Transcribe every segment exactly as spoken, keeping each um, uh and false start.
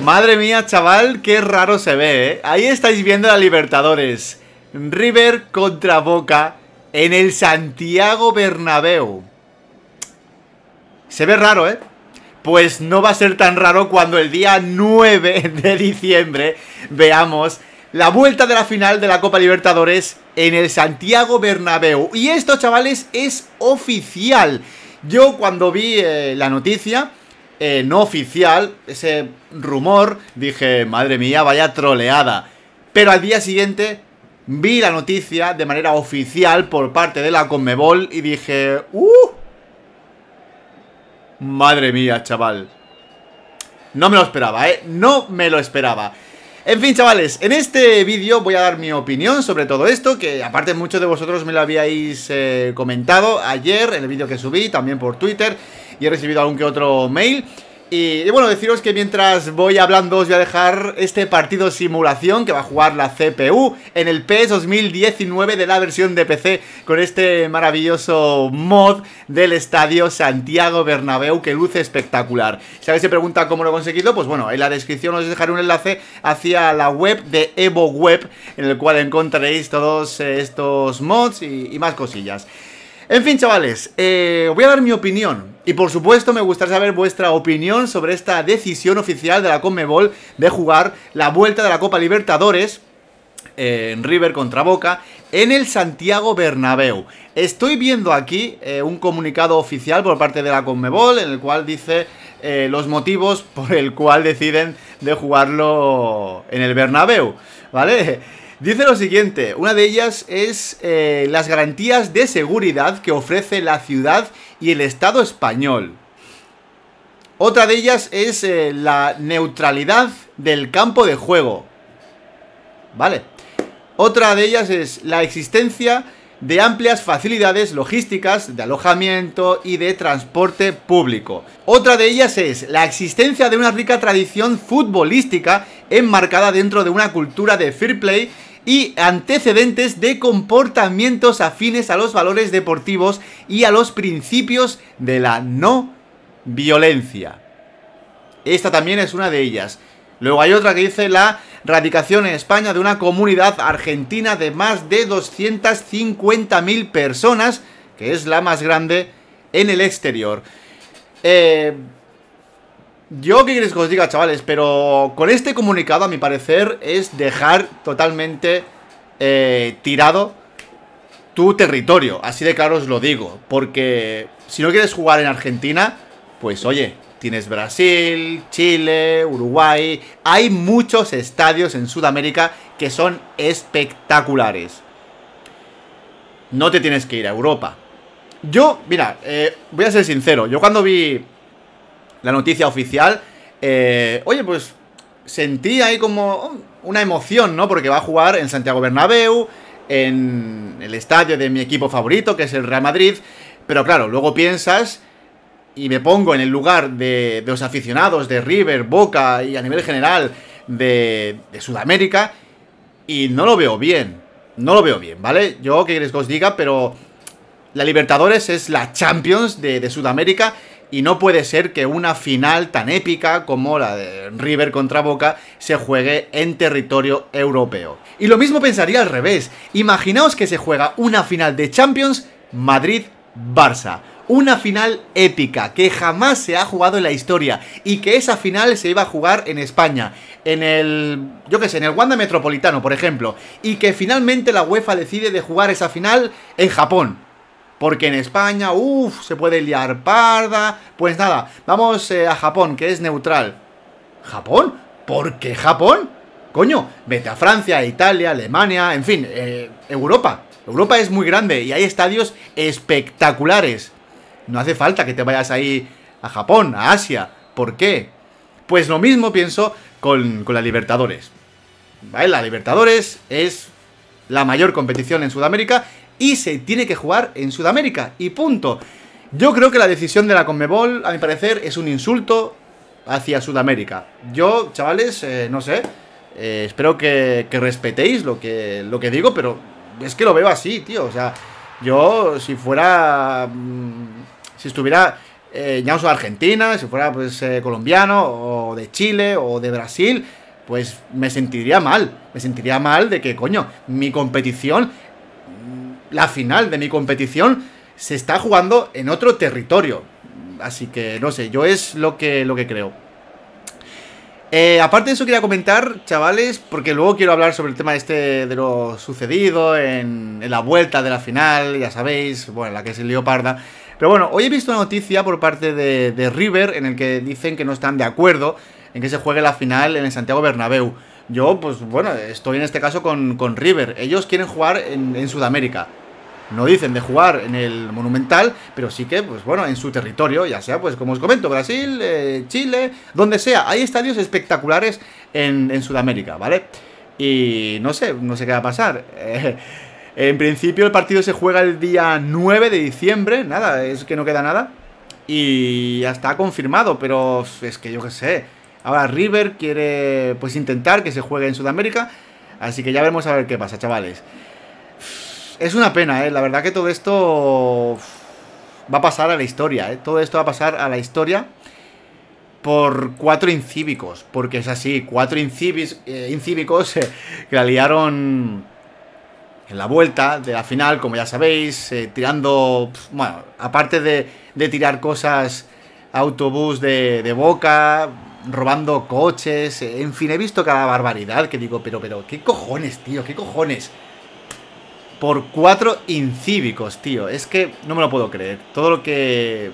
Madre mía, chaval, qué raro se ve, ¿eh? Ahí estáis viendo la Libertadores. River contra Boca en el Santiago Bernabéu. Se ve raro, ¿eh? Pues no va a ser tan raro cuando el día nueve de diciembre veamos la vuelta de la final de la Copa Libertadores en el Santiago Bernabéu. Y esto, chavales, es oficial. Yo cuando vi eh, la noticia, eh, no oficial, ese rumor, dije, madre mía, vaya troleada. Pero al día siguiente vi la noticia de manera oficial por parte de la Conmebol y dije, ¡uh! Madre mía, chaval. No me lo esperaba, ¿eh? No me lo esperaba. En fin, chavales, en este vídeo voy a dar mi opinión sobre todo esto, que aparte muchos de vosotros me lo habíais eh, comentado ayer en el vídeo que subí, también por Twitter, y he recibido algún que otro mail. Y, y bueno, deciros que mientras voy hablando os voy a dejar este partido simulación que va a jugar la C P U en el P E S dos mil diecinueve de la versión de P C, con este maravilloso mod del estadio Santiago Bernabéu que luce espectacular. Si alguien se pregunta cómo lo he conseguido, pues bueno, en la descripción os dejaré un enlace hacia la web de EvoWeb, en el cual encontraréis todos estos mods y, y más cosillas. En fin, chavales, eh, voy a dar mi opinión. Y por supuesto me gustaría saber vuestra opinión sobre esta decisión oficial de la Conmebol de jugar la vuelta de la Copa Libertadores eh, en River contra Boca en el Santiago Bernabéu. Estoy viendo aquí eh, un comunicado oficial por parte de la Conmebol en el cual dice eh, los motivos por el cual deciden de jugarlo en el Bernabéu, ¿vale? Dice lo siguiente, una de ellas es eh, las garantías de seguridad que ofrece la ciudad y el Estado español. Otra de ellas es eh, la neutralidad del campo de juego. Vale. Otra de ellas es la existencia de amplias facilidades logísticas, de alojamiento y de transporte público. Otra de ellas es la existencia de una rica tradición futbolística enmarcada dentro de una cultura de fair play y antecedentes de comportamientos afines a los valores deportivos y a los principios de la no violencia. Esta también es una de ellas. Luego hay otra que dice la radicación en España de una comunidad argentina de más de doscientas cincuenta mil personas, que es la más grande en el exterior. Eh... Yo qué queréis que os diga, chavales, pero con este comunicado, a mi parecer, es dejar totalmente eh, tirado tu territorio. Así de claro os lo digo. Porque si no quieres jugar en Argentina, pues oye, tienes Brasil, Chile, Uruguay. Hay muchos estadios en Sudamérica que son espectaculares. No te tienes que ir a Europa. Yo, mira, eh, voy a ser sincero. Yo cuando vi la noticia oficial, eh, oye, pues sentí ahí como una emoción, ¿no? Porque va a jugar en Santiago Bernabéu, en el estadio de mi equipo favorito, que es el Real Madrid. Pero claro, luego piensas, y me pongo en el lugar de, de los aficionados de River, Boca y a nivel general de, de Sudamérica, y no lo veo bien. No lo veo bien, ¿vale? Yo, ¿qué queréis que os diga? Pero la Libertadores es la Champions de, de Sudamérica. Y no puede ser que una final tan épica como la de River contra Boca se juegue en territorio europeo. Y lo mismo pensaría al revés. Imaginaos que se juega una final de Champions Madrid-Barça. Una final épica que jamás se ha jugado en la historia. Y que esa final se iba a jugar en España. En el, yo qué sé, en el Wanda Metropolitano, por ejemplo. Y que finalmente la UEFA decide de jugar esa final en Japón. Porque en España, uff, se puede liar parda. Pues nada, vamos eh, a Japón, que es neutral. ¿Japón? ¿Por qué Japón? Coño, vete a Francia, Italia, Alemania, en fin, eh, Europa. Europa es muy grande y hay estadios espectaculares. No hace falta que te vayas ahí a Japón, a Asia. ¿Por qué? Pues lo mismo pienso con, con la Libertadores. ¿Vale? La Libertadores es la mayor competición en Sudamérica y se tiene que jugar en Sudamérica, y punto. Yo creo que la decisión de la Conmebol, a mi parecer, es un insulto hacia Sudamérica. Yo, chavales, eh, no sé, eh, espero que, que respetéis lo que, lo que digo, pero es que lo veo así, tío. O sea, yo, si fuera... Mmm, si estuviera eh, ya no soy de Argentina, si fuera pues eh, colombiano, o de Chile, o de Brasil, pues me sentiría mal. Me sentiría mal de que, coño, mi competición, la final de mi competición, se está jugando en otro territorio. Así que, no sé, yo es lo que, lo que creo. Eh, aparte de eso quería comentar, chavales, porque luego quiero hablar sobre el tema este de lo sucedido en, en la vuelta de la final, ya sabéis, bueno, la que se lió parda. Pero bueno, hoy he visto una noticia por parte de, de River en el que dicen que no están de acuerdo en que se juegue la final en el Santiago Bernabéu. Yo, pues bueno, estoy en este caso con, con River. Ellos quieren jugar en, en Sudamérica. No dicen de jugar en el Monumental, pero sí que, pues bueno, en su territorio, ya sea, pues como os comento, Brasil, eh, Chile, donde sea. Hay estadios espectaculares en, en Sudamérica, ¿vale? Y no sé, no sé qué va a pasar. Eh, en principio el partido se juega el día nueve de diciembre, nada, es que no queda nada. Y ya está confirmado, pero es que yo qué sé. Ahora River quiere, pues intentar que se juegue en Sudamérica, así que ya veremos a ver qué pasa, chavales. Es una pena, ¿eh? La verdad que todo esto va a pasar a la historia, ¿eh? Todo esto va a pasar a la historia por cuatro incívicos. Porque es así, cuatro incívis, eh, incívicos eh, que la liaron en la vuelta de la final, como ya sabéis, eh, tirando, bueno, aparte de, de tirar cosas, autobús de, de Boca, robando coches, eh, en fin, he visto cada barbaridad que digo, pero, pero, ¿qué cojones, tío? ¿Qué cojones? Por cuatro incívicos, tío. Es que no me lo puedo creer. Todo lo que...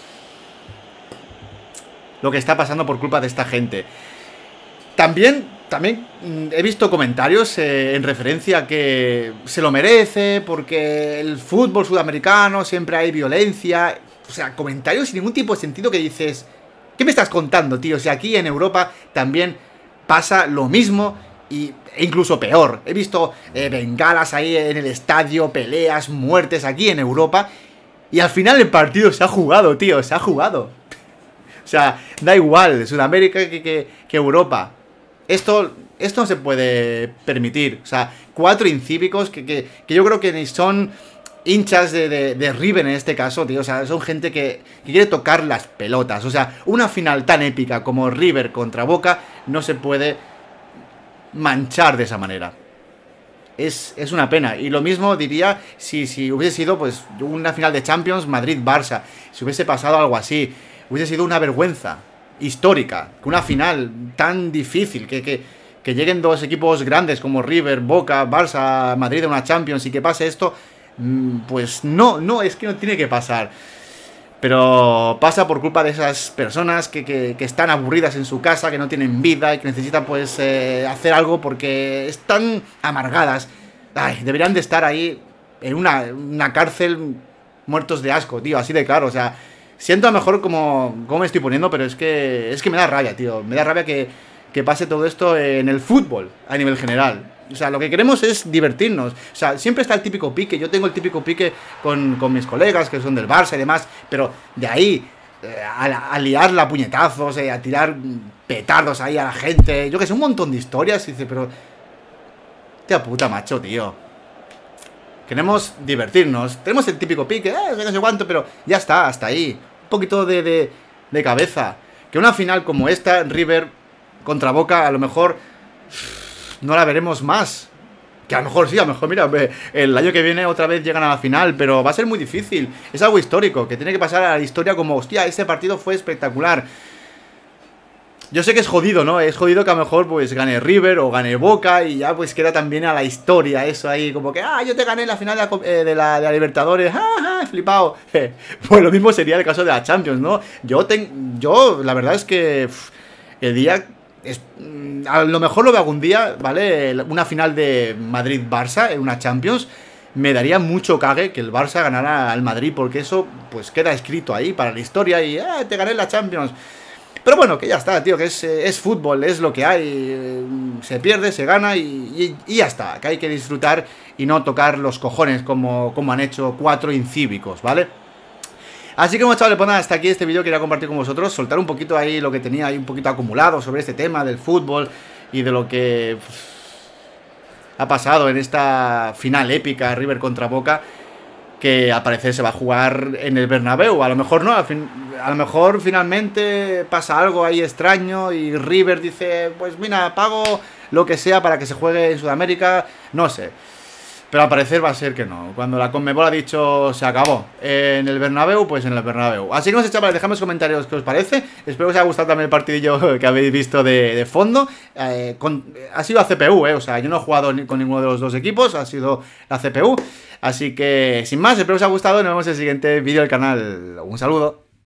Lo que está pasando por culpa de esta gente. También, también he visto comentarios eh, en referencia a que se lo merece, porque el fútbol sudamericano siempre hay violencia. O sea, comentarios sin ningún tipo de sentido que dices... ¿Qué me estás contando, tío? O sea, aquí en Europa también pasa lo mismo... Y, e incluso peor, he visto eh, bengalas ahí en el estadio, peleas, muertes aquí en Europa. Y al final el partido se ha jugado, tío, se ha jugado. O sea, da igual, Sudamérica que, que, que Europa. Esto, esto no se puede permitir. O sea, cuatro incívicos que, que, que yo creo que son hinchas de, de, de River en este caso, tío. O sea, son gente que, que quiere tocar las pelotas. O sea, una final tan épica como River contra Boca no se puede manchar de esa manera. Es, es una pena. Y lo mismo diría si, si hubiese sido pues una final de Champions Madrid-Barça. Si hubiese pasado algo así, hubiese sido una vergüenza histórica. Que una final tan difícil, que, que, que lleguen dos equipos grandes como River, Boca, Barça, Madrid a una Champions y que pase esto, pues no, no, es que no tiene que pasar. Pero pasa por culpa de esas personas que, que, que están aburridas en su casa, que no tienen vida y que necesitan pues eh, hacer algo porque están amargadas. Ay, deberían de estar ahí en una, una cárcel muertos de asco, tío, así de claro. O sea, siento a lo mejor como, como me estoy poniendo, pero es que es que me da rabia, tío. Me da rabia que, que pase todo esto en el fútbol a nivel general. O sea, lo que queremos es divertirnos. O sea, siempre está el típico pique. Yo tengo el típico pique con, con mis colegas que son del Barça y demás. Pero de ahí eh, a, a liarla a puñetazos, eh, a tirar petardos ahí a la gente. Yo que sé, un montón de historias. Y dice, pero... Tía puta, macho, tío. Queremos divertirnos. Tenemos el típico pique, eh, no sé cuánto, pero ya está, hasta ahí. Un poquito de, de, de cabeza. Que una final como esta, River contra Boca, a lo mejor... no la veremos más. Que a lo mejor sí, a lo mejor, mira, el año que viene otra vez llegan a la final, pero va a ser muy difícil. Es algo histórico, que tiene que pasar a la historia como, hostia, ese partido fue espectacular. Yo sé que es jodido, ¿no? Es jodido que a lo mejor pues gane River o gane Boca y ya pues queda también a la historia eso ahí, como que, ah, yo te gané la final de la, eh, de la, de la Libertadores, ah, ah, flipado. Pues lo mismo sería el caso de la Champions, ¿no? Yo, ten, yo la verdad es que pff, el día... Es, a lo mejor lo veo algún día, ¿vale? Una final de Madrid-Barça en una Champions. Me daría mucho cague que el Barça ganara al Madrid, porque eso pues queda escrito ahí para la historia y ah, te gané la Champions. Pero bueno, que ya está, tío, que es, es fútbol, es lo que hay. Se pierde, se gana y, y, y ya está. Que hay que disfrutar y no tocar los cojones como, como han hecho cuatro incívicos, ¿vale? Así que bueno, chavales, pues nada, hasta aquí este vídeo. Quería compartir con vosotros, soltar un poquito ahí lo que tenía ahí un poquito acumulado sobre este tema del fútbol y de lo que pues, ha pasado en esta final épica River contra Boca. que al parecer se va a jugar en el Bernabéu. A lo mejor no, a, fin, a lo mejor finalmente pasa algo ahí extraño y River dice, pues mira, pago lo que sea para que se juegue en Sudamérica, no sé. Pero al parecer va a ser que no. Cuando la Conmebol ha dicho se acabó en el Bernabéu, pues en el Bernabéu. Así que no sé, chavales, dejadme en los comentarios qué os parece. Espero que os haya gustado también el partidillo que habéis visto de, de fondo. Eh, con, ha sido a C P U, eh. O sea, yo no he jugado ni, con ninguno de los dos equipos, ha sido la C P U. Así que, sin más, espero que os haya gustado y nos vemos en el siguiente vídeo del canal. Un saludo.